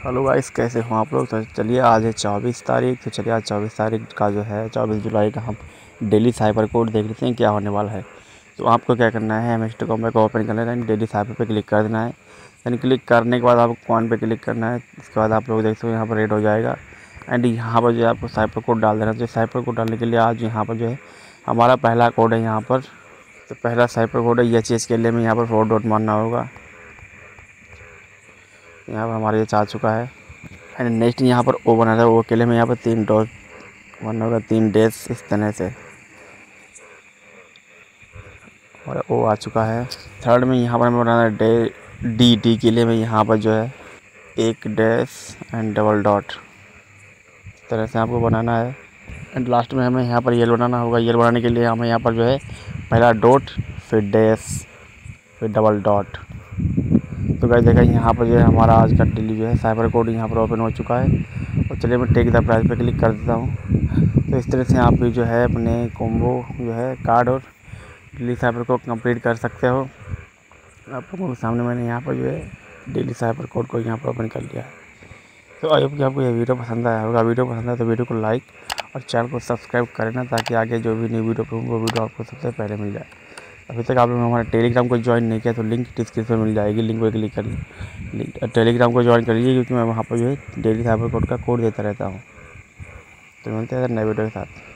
Hello guys, कैसे हो आप लोग। तो चलिए आज है 24 तारीख। तो चलिए आज 24 तारीख का जो है 24 जुलाई का हम डेली साइबर कोड देख लेते हैं क्या होने वाला है। तो आपको क्या करना है, MS को ओपन कर लेना है, डेली साइबर पे क्लिक कर देना है। यानी क्लिक करने के बाद आपको कॉइन पे क्लिक करना है। इसके बाद आप लोग देख सकते हो यहाँ पर रेड हो जाएगा। एंड यहाँ पर जो है आपको साइबर कोड डाल देना चाहिए। साइबर कोड डालने के लिए आज यहाँ पर जो है हमारा पहला कोड है यहाँ पर। तो पहला साइबर कोड है EHS के लिए में यहाँ पर 4 डॉट मारना होगा। यहाँ पर हमारा ये आ चुका है। एंड नेक्स्ट यहाँ पर ओ बना था, ओ के लिए में यहाँ पर 3 डॉट मारना होगा, 3 डैश इस तरह से, और ओ आ चुका है। थर्ड में यहाँ पर हमें बनाना है डी के लिए में यहाँ पर जो है 1 डैश एंड डबल डॉट, इस तरह से आपको बनाना है। एंड लास्ट में हमें यहाँ पर येल बनाना होगा। येल बनाने के लिए हमें यहाँ पर जो है पहला डॉट, फिर डैश, फिर डबल डॉट। तो गाइस देखा यहाँ पर जो है हमारा आज का डेली जो है साइबर कोड यहाँ पर ओपन हो चुका है। और चलिए मैं टेक द प्राइस पे क्लिक कर देता हूँ। तो इस तरह से आप भी जो है अपने कॉम्बो जो है कार्ड और डेली साइबर कोड कंप्लीट कर सकते हो। आप लोगों के सामने मैंने यहाँ पर जो है डेली साइबर कोड को यहाँ पर ओपन कर लिया है। तो आई होप कि आपको ये वीडियो पसंद आया होगा। वीडियो पसंद आया तो वीडियो को लाइक और चैनल को सब्सक्राइब करें ना, ताकि आगे जो भी न्यू वीडियो करूँ वो वीडियो आपको सबसे पहले मिल जाए। अभी तक आप लोगों ने हमारे टेलीग्राम को ज्वाइन नहीं किया तो लिंक डिस्क्रिप्शन में मिल जाएगी, लिंक पर क्लिक कर टेलीग्राम को ज्वाइन कर लीजिए, क्योंकि मैं वहाँ पर जो है डेली साइबर कोड का कोड देता रहता हूँ। तो मिलते हैं नए वीडियो के साथ।